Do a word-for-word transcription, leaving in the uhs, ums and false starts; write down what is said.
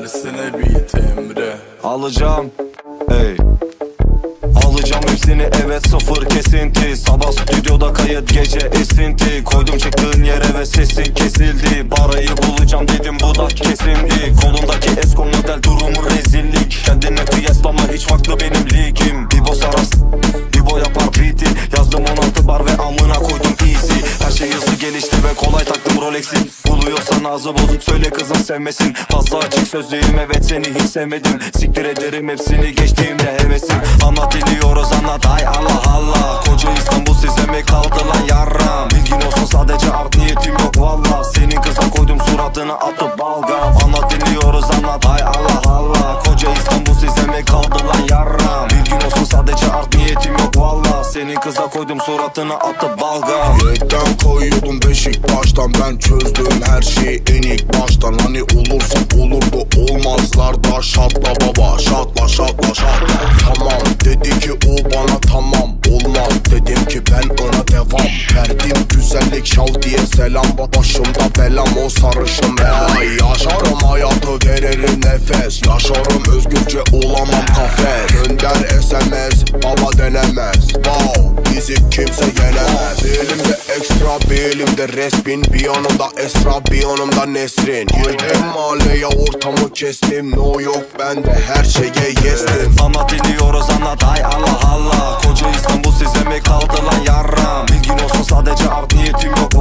versene beat Emre. Alacağım, ey alacağım hepsini, evet sıfır kesinti. Sabah stüdyoda kayıt, gece esinti. Koydum çıktığın yere ve sesin kesildi. Parayı bulacağım dedim, bu da kesimdi. Kolundaki esko model durumu rezillik. Kendine kıyaslama, hiç farklı benim ligim. Bir boss aras, bir boy yapar beat'i. Yazdım on altı bar ve amına koydum easy. Her şey hızlı gelişti ve kolay taktım Rolex'i. Buluyorsan ağzı bozuk söyle kızın sevmesin. Fazla açık sözlüyüm, evet seni hiç sevmedim. Siktir ederim hepsini geçtiğimde hevesim. Anlat ediyoruz anlat, ay Allah Allah. Koca İstanbul size mi kaldı lan yarram? Bilgin olsun sadece art niyetim yok valla. Senin kıza koydum suratını atıp balgam. Anlat ediyoruz anlat, ay Allah Allah. Koca İstanbul size mi kaldı lan yarram? Bilgin olsun sadece art niyetim yok valla. Senin kıza koydum suratını atıp balgam. Yürekten koyuyordum beşik baştan, ben çözdüm her şeyi en ilk baştan. Hani olursa olurdu, olmazlar da şatla baba, şatla şatla şatla. Tamam dedi ki o bana, tamam olmaz dedim ki ben ona devam. Verdim güzellik şal diye selam, başımda belam o sarışın belay. Yaşarım hayatı verir nefes, yaşarım özgürce olamam kafes. Gönder S M S baba denemez, wow bizi kimse yenemez. Bir elimde ekstra, bir elimde resmin, bir yanımda Esra, bir yanımda Nesrin. Girdim mahalleye ortamı kestim, no yok bende her şeye yestim. Anlat ediyoruz anlat, ay Allah Allah. Koca İstanbul size mi kaldı lan yarram? Bilgin olsun sadece art niyetim yok